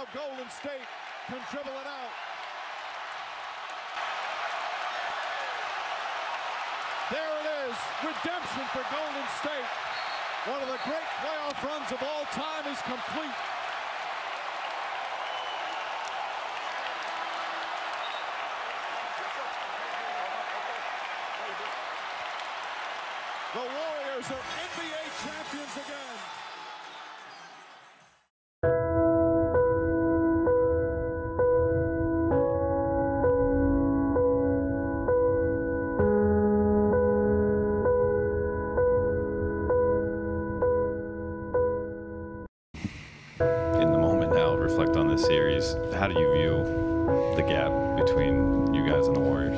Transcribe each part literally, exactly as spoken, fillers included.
Golden State can dribble it out. There it is, redemption for Golden State. One of the great playoff runs of all time is complete. The Warriors are N B A champions again. In the moment now, reflect on this series. How do you view the gap between you guys and the Warriors?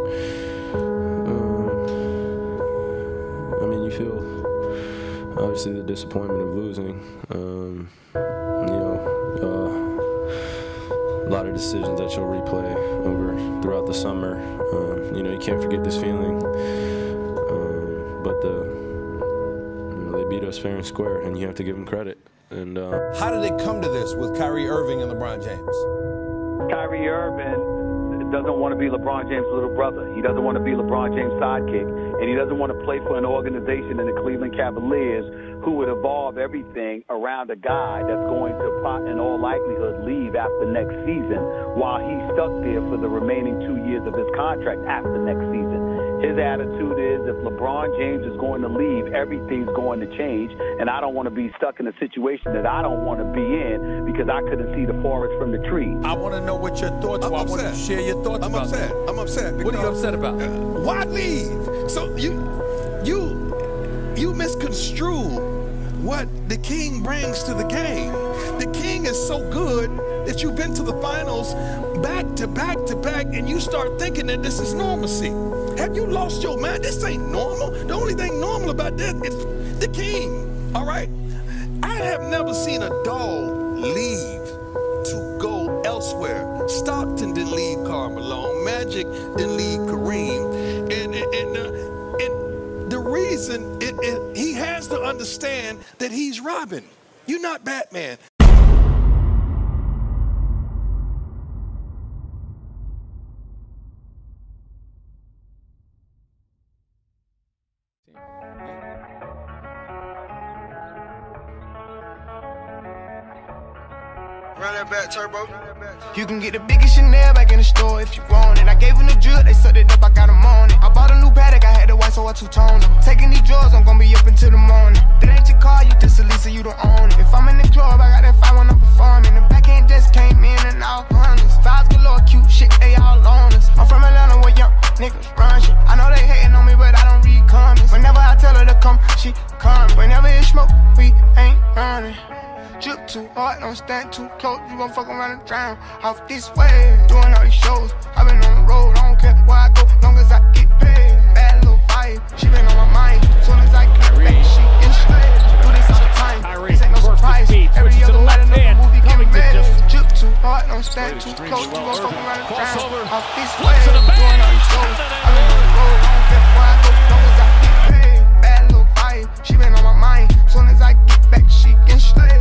Um, I mean, you feel obviously the disappointment of losing. Um, you know, uh, a lot of decisions that you'll replay over throughout the summer. Um, you know, you can't forget this feeling. Um, but the you know, they beat us fair and square, and you have to give them credit. And uh, how did it come to this with Kyrie Irving and LeBron James? Kyrie Irving doesn't want to be LeBron James' little brother. He doesn't want to be LeBron James' sidekick. And he doesn't want to play for an organization in the Cleveland Cavaliers who would evolve everything around a guy that's going to, in all likelihood, leave after next season while he's stuck there for the remaining two years of his contract after next season. His attitude is if LeBron James is going to leave, everything's going to change, and I don't want to be stuck in a situation that I don't want to be in because I couldn't see the forest from the tree. I want to know what your thoughts are. I want you to share your thoughts I'm about upset. that. I'm upset. What are you upset about? Uh, why leave? So you, you, you misconstrue what the King brings to the game. The King is so good that you've been to the finals back to back to back, and you start thinking that this is normalcy. Have you lost your mind? This ain't normal. The only thing normal about this is the King, all right? I have never seen a dog leave to go elsewhere. Stockton didn't leave Karl Malone. Magic didn't leave Kareem. And, and, and, uh, and the reason, it, it, he has to understand that he's Robin. You're not Batman. Run that back, Turbo. You can get the biggest Chanel back in the store if you want it. I gave them the drill, they sucked it up, I got them on it. I bought a new Patek, I had the white, so I two-toned them. Taking these drugs, I'm gonna be up until the morning. That ain't your car, you just a Lisa, you don't own it. If I'm in the club, I got that five when I'm performing. The backhand just came in and out hundreds. Fives galore, cute shit, they all on us. I'm from Atlanta where young niggas run shit. I know they hating on me, but I don't read comments. Whenever I tell her to come, she come. Whenever it's smoke, we ain't running. Drip too hard, don't stand too close. You gon' fuck around and drown off this way. Doing all these shows, I been on the road. I don't care where I go, long as I get paid. Bad little vibe, she been on my mind. Soon as I get back, she get straight. Do this all the time, Kyrie, this ain't no surprise. Every other night another movie get made. Drip too hard, don't stand too close. You gon' fuck around and drown off this way. Doing all these shows, I been on the road. I don't care where I go, long as I get paid. Bad little vibe, she been on my mind. Soon as I get back, she get straight.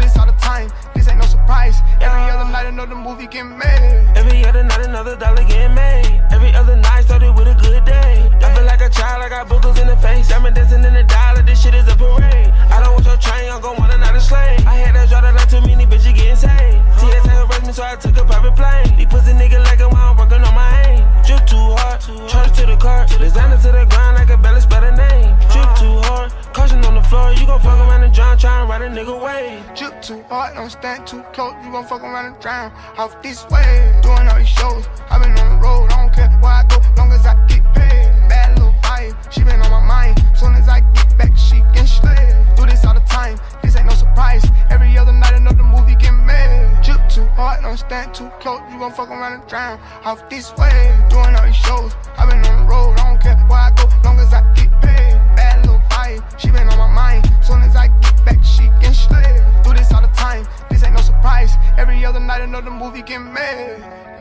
This ain't no surprise. Every other night another movie get made. Every other night another dollar get made. Every other night started with a good day. I feel like a child, I got boogers in the face. I'm dancing in the dollar, this shit is a parade. I don't want your train, I'm gon' want another slave. I had that draw that like too many bitches getting saved. T S A arrest me, so I took a private plane. These pussy nigga like it while I'm working on my aim. Drip too hard, charge to the car. Designer to the ground like a belly better name. Drip too hard, caution on the floor. You gon' fuck around and drown, try and ride a nigga way. Drip too hard, don't stand too close. You gon' fuck around and drown off this way. Doing all these shows, I been on the road. I don't care where I go, long as I get paid. Bad little vibe, she been on my mind. Soon as I get back, she get straight. Do this all the time, this ain't no surprise. Every other night another movie get made. Drip too hard, don't stand too close. You gon' fuck around and drown off this way. Doing all these shows, I been on the road. I don't care where I go, long as I get paid. Bad little vibe, she been on my mind. Soon as I get back, she get straight. Do this all the time, this ain't no surprise. Every other night another movie get made.